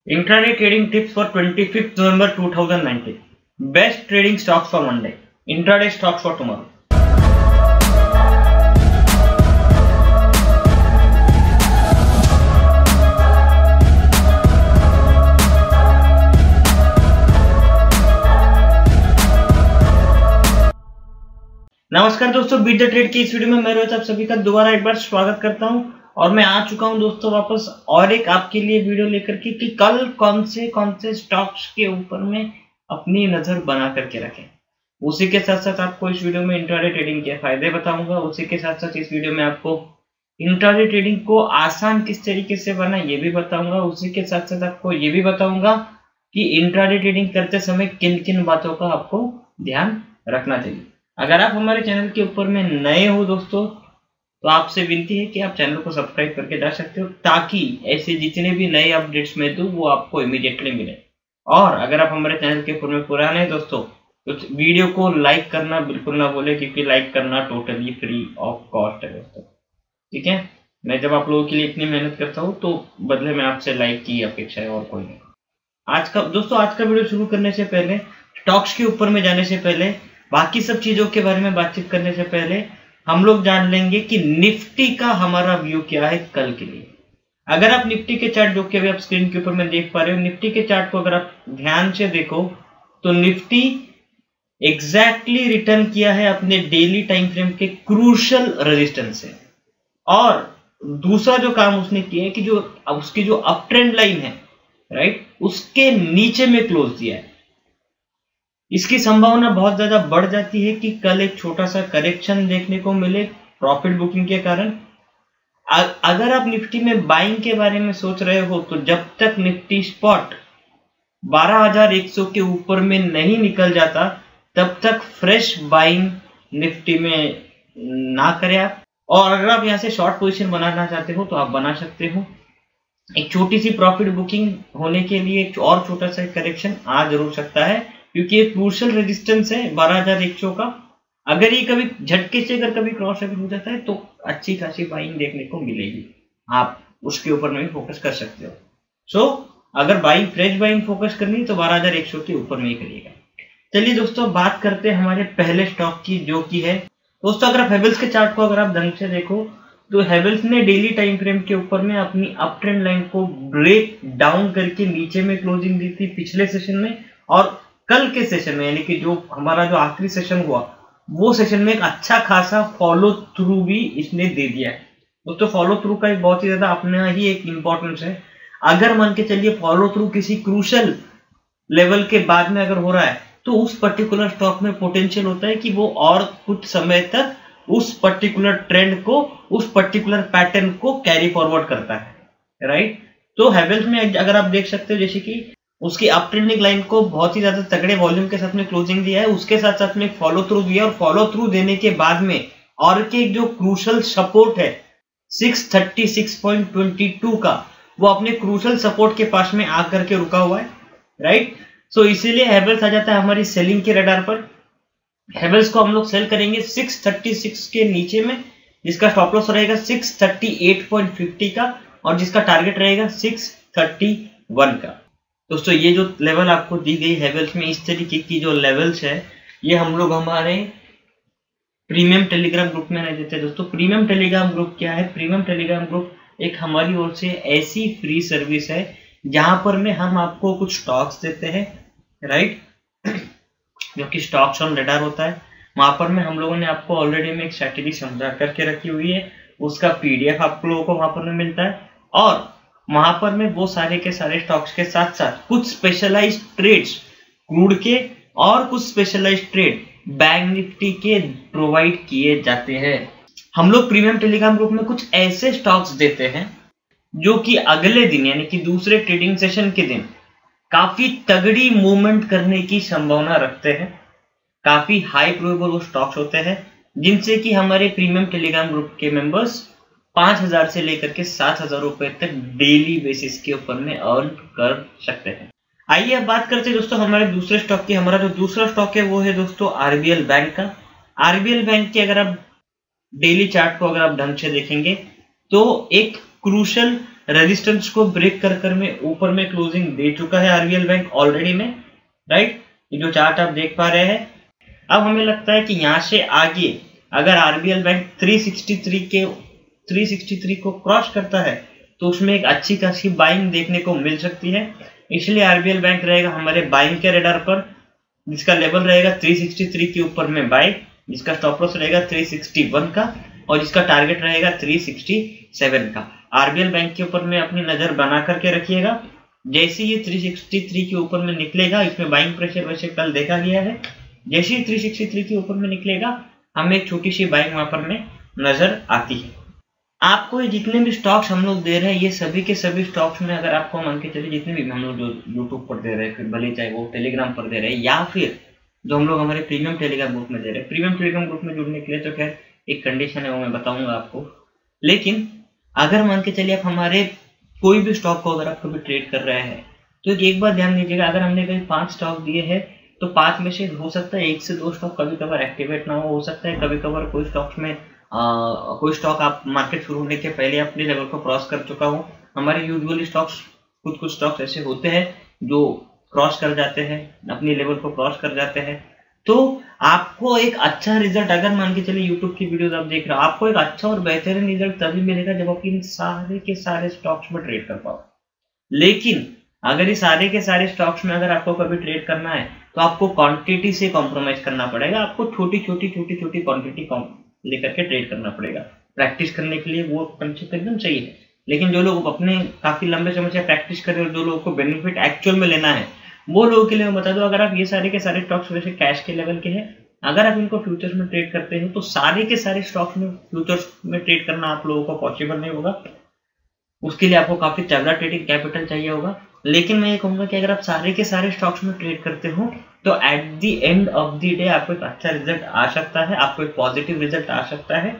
Intraday trading tips for 25th November 2019. Best trading stocks for Monday. Intraday stocks for tomorrow. नमस्कार दोस्तों, beat the trade की इस video में मैं रोहित आप सभी का दोबारा एक बार स्वागत करता हूं और मैं आ चुका हूं दोस्तों वापस और एक आपके लिए वीडियो लेकर के कि कल कौन से स्टॉक्स के ऊपर में अपनी नजर बना करके रखें। उसी के साथ साथ आपको इस वीडियो में इंट्राडे ट्रेडिंग के फायदे बताऊंगा। उसी के साथ साथ इस वीडियो में आपको इंट्राडे ट्रेडिंग को आसान किस तरीके से बना ये भी बताऊंगा। उसी के साथ साथ आपको ये भी बताऊंगा कि इंट्राडे ट्रेडिंग करते समय किन किन बातों का आपको ध्यान रखना चाहिए। अगर आप हमारे चैनल के ऊपर में नए हो दोस्तों तो आपसे विनती है कि आप चैनल को सब्सक्राइब करके जा सकते हो ताकि ऐसे जितने भी नए अपडेट्स मैं दूं वो आपको इमीडिएटली मिले। और अगर आप हमारे चैनल के ऊपर में पुराने हैं दोस्तों तो वीडियो को लाइक करना बिल्कुल ना भूले, क्योंकि लाइक करना टोटली फ्री ऑफ कॉस्ट है दोस्तों। ठीक है, मैं जब आप लोगों के लिए इतनी मेहनत करता हूँ तो बदले में आपसे लाइक की अपेक्षा है और कोई नहीं। आज का वीडियो शुरू करने से पहले, स्टॉक्स के ऊपर में जाने से पहले, बाकी सब चीजों के बारे में बातचीत करने से पहले हम लोग जान लेंगे कि निफ्टी का हमारा व्यू क्या है कल के लिए। अगर आप निफ्टी के चार्ट जो कि अभी आप स्क्रीन के ऊपर में देख पा रहे हो, निफ्टी के चार्ट को अगर आप ध्यान से देखो तो निफ्टी एग्जैक्टली रिटर्न किया है अपने डेली टाइम फ्रेम के क्रूशियल रेजिस्टेंस से। और दूसरा जो काम उसने किया है कि जो उसकी जो अप ट्रेंड लाइन है राइट, उसके नीचे में क्लोज दिया है। इसकी संभावना बहुत ज्यादा बढ़ जाती है कि कल एक छोटा सा करेक्शन देखने को मिले प्रॉफिट बुकिंग के कारण। अगर आप निफ्टी में बाइंग के बारे में सोच रहे हो तो जब तक निफ्टी स्पॉट 12,100 के ऊपर में नहीं निकल जाता तब तक फ्रेश बाइंग निफ्टी में ना करें आप। और अगर आप यहां से शॉर्ट पोजीशन बनाना चाहते हो तो आप बना सकते हो। एक छोटी सी प्रॉफिट बुकिंग होने के लिए एक और छोटा सा करेक्शन आ जरूर सकता है, क्योंकि ये क्रूशियल रेजिस्टेंस है 12,100 का। अगर ये कभी झटके से अगर कभी क्रॉस हो जाता है तो अच्छी खासी बाइंग देखने को मिलेगी, आप उसके ऊपर में भी फोकस कर सकते हो। अगर बाइंग फ्रेश बाइंग फोकस करनी है तो 12,100 के ऊपर में ही करिएगा। चलिए दोस्तों, बात करते हैं हमारे पहले स्टॉक की, जो की है दोस्तों, अगर आप हेवल्स के चार्ट को अगर आप ढंग से देखो तो हेवल्स ने डेली टाइम फ्रेम के ऊपर में अपनी अप ट्रेंड लाइन को ब्रेक डाउन करके नीचे में क्लोजिंग दी थी पिछले सेशन में। और कल के सेशन में यानी कि जो हमारा जो आखिरी सेशन हुआ वो सेशन में एक अच्छा खासा फॉलो थ्रू भी इसने दे दिया है दोस्तों। फॉलो थ्रू का एक बहुत ही ज्यादा अपना ही एक इंपॉर्टेंस है। अगर मान के चलिए फॉलो थ्रू किसी क्रूशियल लेवल के बाद में अगर हो रहा है तो उस पर्टिकुलर स्टॉक में पोटेंशियल होता है कि वो और कुछ समय तक उस पर्टिकुलर ट्रेंड को, उस पर्टिकुलर पैटर्न को कैरी फॉरवर्ड करता है राइट। तो हेवल्स में अगर आप देख सकते हो जैसे कि उसकी अप ट्रेंडिंग लाइन को बहुत ही ज्यादा तगड़े वॉल्यूम के साथ में क्लोजिंग दिया है, उसके साथ साथ में फॉलो थ्रू दिया और फॉलो थ्रू देने के बाद में और के जो क्रूशियल सपोर्ट है 636.22 का, वो अपने क्रूशियल सपोर्ट के पास में आकर के रुका हुआ है राइट। सो इसीलिए हेवल्स आ जाता है हमारी सेलिंग के रडार पर। हेवल्स को हम लोग सेल करेंगे 636 के नीचे में, जिसका स्टॉप लॉस रहेगा 638.50 का और जिसका टारगेट रहेगा 631 का। दोस्तों ये जो लेवल आपको दी गई हेवल्स में, इस तरीके की जो लेवल्स है ये हम लोग हमारे प्रीमियम टेलीग्राम ग्रुप में नहीं देते दोस्तों। प्रीमियम टेलीग्राम ग्रुप क्या है? प्रीमियम टेलीग्राम ग्रुप एक हमारी ओर से ऐसी फ्री सर्विस है जहां पर में हम आपको कुछ स्टॉक्स देते हैं राइट, जो कि स्टॉक्स ऑन रडार होता है। वहां पर में हम लोगों ने आपको ऑलरेडी में एक स्ट्रैटेजी समझा करके रखी हुई है, उसका पीडीएफ आप लोगों को वहां पर में मिलता है। और वहां पर में वो सारे के सारे स्टॉक्स के साथ साथ कुछ स्पेशलाइज्ड ट्रेड्स क्रूड के और कुछ स्पेशलाइज्ड ट्रेड बैंक निफ्टी के प्रोवाइड किए जाते हैं। हम लोग प्रीमियम टेलीग्राम ग्रुप में कुछ ऐसे स्टॉक्स देते हैं जो कि अगले दिन यानी कि दूसरे ट्रेडिंग सेशन के दिन काफी तगड़ी मूवमेंट करने की संभावना रखते हैं। काफी हाई प्रोबेबल वो स्टॉक्स होते हैं जिनसे कि हमारे प्रीमियम टेलीग्राम ग्रुप के मेंबर्स 5,000 से लेकर के 7,000 रुपए तक डेली बेसिस के ऊपर में अर्न कर सकते हैं। आइए अब बात करते हैं दोस्तों हमारे दूसरे स्टॉक की। हमारा जो दूसरा स्टॉक है वो है दोस्तों आरबीएल बैंक का। आरबीएल बैंक के अगर आप डेली चार्ट को अगर आप ढंग से देखेंगे तो एक क्रूशियल रेजिस्टेंस को ब्रेक कर में ऊपर में क्लोजिंग दे चुका है आरबीएल बैंक ऑलरेडी में, राइट। ये जो चार्ट आप देख पा रहे हैं, अब हमें लगता है कि यहाँ से आगे अगर आरबीएल बैंक 363 को क्रॉस करता है तो उसमें एक अच्छी खासी बाइंग देखने को मिल सकती है। इसलिए आरबीएल बैंक रहेगा हमारे बाइंग के रेडार पर, जिसका लेवल रहेगा 363 के ऊपर में बाय, जिसका स्टॉप लॉस रहेगा 361 का और जिसका टारगेट रहेगा 367 का। आरबीएल बैंक के ऊपर में अपनी नजर बना करके रखिएगा। जैसे ये 363 के ऊपर में निकलेगा, इसमें बाइंग प्रेशर वैसे कल देखा गया है, जैसे ही 363 के ऊपर में निकलेगा हमें एक छोटी सी बाइंग वहां पर में नजर आती है। आपको ये जितने भी स्टॉक्स हम लोग दे रहे हैं, ये सभी के सभी स्टॉक्स में अगर आपको मान के चलिए जितने भी हम लोग जो यूट्यूब पर दे रहे हैं, फिर भले चाहे वो टेलीग्राम पर दे रहे हैं या फिर जो हम लोग हमारे प्रीमियम टेलीग्राम ग्रुप में दे रहे हैं। प्रीमियम टेलीग्राम ग्रुप में जुड़ने के लिए तो खैर एक कंडीशन है, वो मैं बताऊंगा आपको। लेकिन अगर मान के चलिए आप हमारे कोई भी स्टॉक को अगर आप कभी ट्रेड कर रहे हैं तो एक बार ध्यान दीजिएगा, अगर हमने कहीं 5 स्टॉक दिए हैं तो 5 में से हो सकता है 1 से 2 स्टॉक कभी कभार एक्टिवेट ना हो सकता है कभी कभार कोई स्टॉक्स में कोई स्टॉक आप मार्केट शुरू होने के पहले अपने लेवल को क्रॉस कर चुका हो। हमारे यूजुअली स्टॉक्स कुछ स्टॉक्स ऐसे होते हैं जो क्रॉस कर जाते हैं, अपने लेवल को क्रॉस कर जाते हैं। तो आपको एक अच्छा रिजल्ट, अगर मान के चलिए यूट्यूब की वीडियोस आप देख रहे हो, आपको एक अच्छा और बेहतरीन रिजल्ट तभी मिलेगा जब आप इन सारे के सारे स्टॉक्स में ट्रेड कर पाओ। लेकिन अगर ये सारे के सारे स्टॉक्स में अगर आपको कभी ट्रेड करना है तो आपको क्वांटिटी से कॉम्प्रोमाइज करना पड़ेगा। आपको छोटी छोटी क्वांटिटी लेकर के ट्रेड करना पड़ेगा। प्रैक्टिस करने के लिए वो कंसेप्ट एकदम सही है, लेकिन जो लोग अपने काफी लंबे समय से प्रैक्टिस कर रहे हैं और जो लोगों को बेनिफिट एक्चुअल में लेना है, वो लोगों के लिए मैं बता दूं, अगर आप ये सारे के सारे स्टॉक्स वैसे कैश के लेवल के हैं, अगर आप इनको फ्यूचर्स में ट्रेड करते हैं तो सारे के सारे स्टॉक्स में फ्यूचर्स में ट्रेड करना आप लोगों को पॉसिबल नहीं होगा। उसके लिए आपको काफी तगड़ा ट्रेडिंग कैपिटल चाहिए होगा। लेकिन मैं ये कहूंगा कि अगर आप सारे के सारे स्टॉक्स में ट्रेड करते हो तो at the end of the day आपको एक अच्छा रिजल्ट आ सकता है, आपको एक पॉजिटिव रिजल्ट आ सकता है,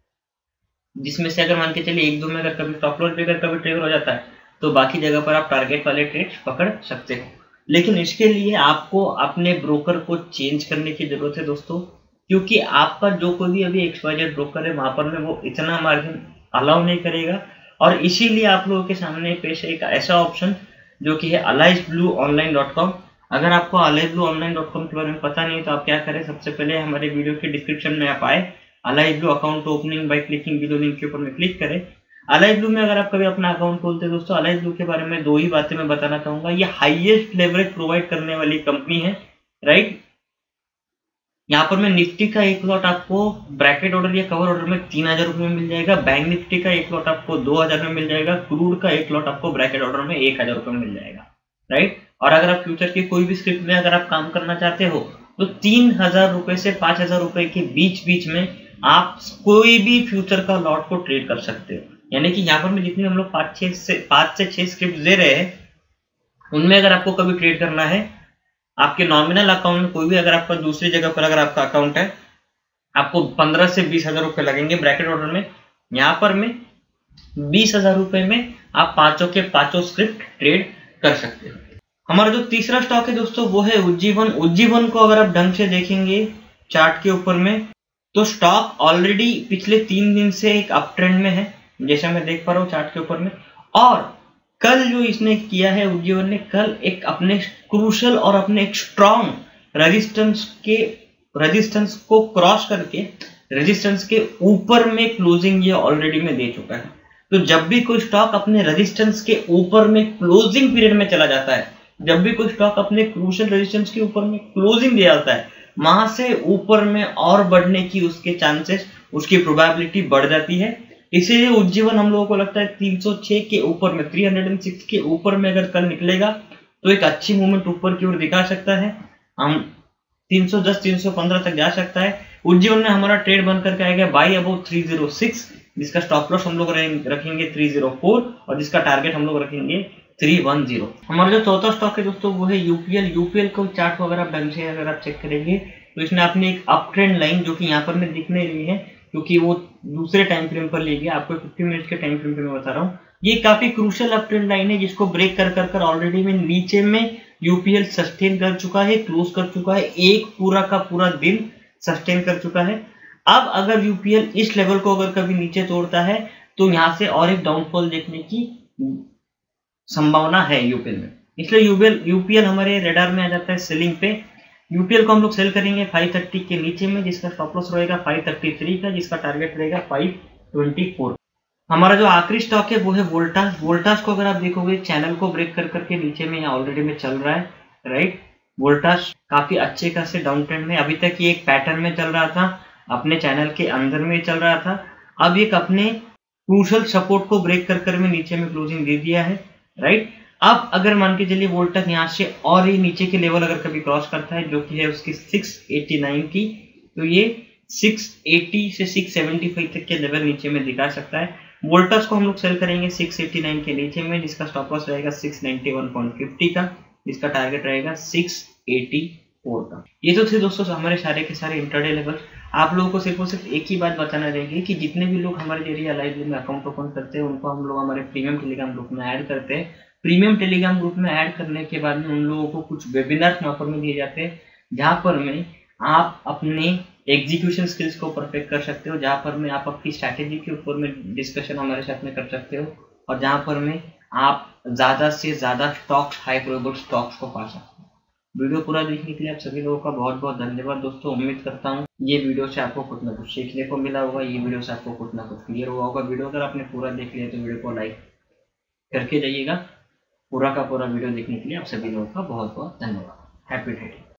जिसमें से अगर मान के चलिए 1-2 में अगर कभी स्टॉप लॉस ब्रेकर कभी ट्रिगर हो जाता है तो बाकी जगह पर आप टारगेट वाले ट्रेड्स पकड़ सकते हो। लेकिन इसके लिए आपको अपने ब्रोकर को चेंज करने की जरूरत है दोस्तों, क्योंकि आपका जो कोई भी अभी XYZ ब्रोकर है वहां पर में वो इतना मार्जिन अलाउ नहीं करेगा। और इसीलिए आप लोगों के सामने पेश है एक ऐसा ऑप्शन जो कि है alliesblueonline.com। अगर आपको alliesblueonline.com के बारे में पता नहीं है तो आप क्या करें, सबसे पहले हमारे वीडियो के डिस्क्रिप्शन में आप आए, alliesblue account opening by clicking below link के ऊपर में क्लिक करें। alliesblue में अगर आप कभी अपना अकाउंट खोलते हैं दोस्तों, alliesblue के बारे में 2 ही बातें मैं बताना चाहूंगा। ये हाईएस्ट लेवरेज प्रोवाइड करने वाली कंपनी है, राइट। यहाँ पर में निफ्टी का एक लॉट आपको ब्रैकेट ऑर्डर या कवर ऑर्डर में 3000 रुपए में मिल जाएगा, बैंक निफ्टी का एक लॉट आपको 2000 में मिल जाएगा, क्रूड का एक लॉट आपको ब्रैकेट ऑर्डर में 1000 रुपए में मिल जाएगा, राइट। और अगर आप फ्यूचर की कोई भी स्क्रिप्ट में अगर आप काम करना चाहते हो तो 3000 रुपए से 5000 रुपए के बीच में आप कोई भी फ्यूचर का लॉट को ट्रेड कर सकते हो। यानी कि यहाँ पर में जितनी हम लोग 5 से 6 स्क्रिप्ट दे रहे हैं, उनमें अगर आपको कभी ट्रेड करना है, आपके नॉमिनल अकाउंट में कोई भी अगर आपका दूसरी जगह पर अगर आपका अकाउंट है, आपको 15 से 20,000 रुपए लगेंगे ब्रैकेट ऑर्डर में। यहाँ पर में 20,000 रुपए में आप 5 के 5 स्क्रिप्ट ट्रेड कर सकते हो। हमारा जो तीसरा स्टॉक है दोस्तों वो है उज्जीवन। उज्जीवन को अगर आप ढंग से देखेंगे चार्ट के ऊपर में तो स्टॉक ऑलरेडी पिछले 3 दिन से एक अप ट्रेंड में है, जैसा मैं देख पा रहा हूँ चार्ट के ऊपर में। और कल जो इसने किया है उज्जीवन ने, कल एक अपने क्रूशल और अपने एक स्ट्रॉन्ग रेजिस्टेंस को क्रॉस करके रेजिस्टेंस के ऊपर में क्लोजिंग ये ऑलरेडी में दे चुका है। तो जब भी कोई स्टॉक अपने रेजिस्टेंस के ऊपर में क्लोजिंग पीरियड में चला जाता है, जब भी कोई स्टॉक अपने क्रूशल रेजिस्टेंस के ऊपर में क्लोजिंग दे जाता है, वहां से ऊपर में और बढ़ने की उसके चांसेस, उसकी प्रोबेबिलिटी बढ़ जाती है। इसीलिए उज्जीवन हम लोगों को लगता है 306 के ऊपर में, 306 के ऊपर में अगर कल निकलेगा तो एक अच्छी मूवमेंट ऊपर की ओर दिखा सकता है। हम 310 315 तक जा सकता है। उज्जीवन में हमारा ट्रेड बन करके आएगा बाई अबाउट 306, जिसका स्टॉप लॉस हम लोग रखेंगे 304 और जिसका टारगेट हम लोग रखेंगे 310। हमारा जो चौथा स्टॉक है दोस्तों वो है यूपीएल। यूपीएल को चार्ट को अगर आप ढंग से अगर आप चेक करेंगे तो इसने अपनी एक अप ट्रेंड लाइन जो कि यहाँ पर में दिखने रही है, क्योंकि वो दूसरे टाइम फ्रेम पर ले गया, आपको 50 मिनट के टाइम फ्रेम पे मैं बता रहा हूँ। ये काफी क्रूशियल अप ट्रेंड लाइन है जिसको ब्रेक कर ऑलरेडी में नीचे में यूपीएल सस्टेन कर चुका है, क्लोज कर चुका है, एक पूरा का पूरा दिन सस्टेन कर चुका है। अब अगर यूपीएल इस लेवल को अगर कभी नीचे तोड़ता है तो यहाँ से और एक डाउनफॉल देखने की संभावना है यूपीएल में, इसलिए यूपीएल हमारे रेडार में आ जाता है सेलिंग पे। यूपीएल को हम लोग सेल करेंगे 530 के नीचे में, जिसका स्टॉप लॉस रहेगा 533 का, जिसका टारगेट रहेगा 524। हमारा जो आखिरी स्टॉक है वो है वोल्टास। वोल्टास को अगर आप देखोगे चैनल को ब्रेक कर करके नीचे में यहाँ ऑलरेडी में चल रहा है, राइट। वोल्टास काफी अच्छे खासे डाउन ट्रेंड में, अभी तक ये एक पैटर्न में चल रहा था, अपने चैनल के अंदर में चल रहा था, अब एक अपने क्रूशल सपोर्ट को ब्रेक कर कर में नीचे में क्लोजिंग दे दिया है, राइट। अब अगर मान के चलिए वोल्टास यहाँ से और ही नीचे के लेवल अगर कभी क्रॉस करता है, जो कि है उसकी 689 की, तो ये 680 से 675 तक के लेवल नीचे में दिखा सकता है। वोल्टास को हम लोग सेल करेंगे 689 के नीचे में, जिसका स्टॉप लॉस रहेगा 691.50 का, जिसका टारगेट रहेगा 684 का। ये तो थे दोस्तों हमारे सारे के सारे इंट्राडे लेवल। आप लोगों को सिर्फ और सिर्फ एक ही बात बताना रहेगी कि जितने भी लोग हमारे जरिए लाइव में अकाउंट ओपन करते हैं उनको हम लोग हमारे प्रीमियम टेलीग्राम ग्रुप में ऐड करते हैं। प्रीमियम टेलीग्राम ग्रुप में ऐड करने के बाद में उन लोगों को कुछ वेबिनार ऑफर में दिए जाते हैं, जहां पर में आप अपने एग्जीक्यूशन स्किल्स को परफेक्ट कर सकते हो, जहां पर में आप अपनी स्ट्रैटेजी के ऊपर में डिस्कशन हमारे साथ में कर सकते हो, और जहां पर में आप ज्यादा से ज्यादा स्टॉक्स, हाई प्रोबेबल स्टॉक्स को पा सकते हो। वीडियो पूरा देखने के लिए आप सभी लोगों का बहुत बहुत धन्यवाद दोस्तों। उम्मीद करता हूँ ये वीडियो से आपको कुछ ना कुछ सीखने को मिला होगा, ये वीडियो से आपको कुछ ना कुछ क्लियर हुआ होगा। वीडियो अगर आपने पूरा देख लिया तो वीडियो को लाइक करके जाइएगा। पूरा का पूरा वीडियो देखने के लिए आप सभी लोगों का बहुत बहुत धन्यवाद। Happy trading.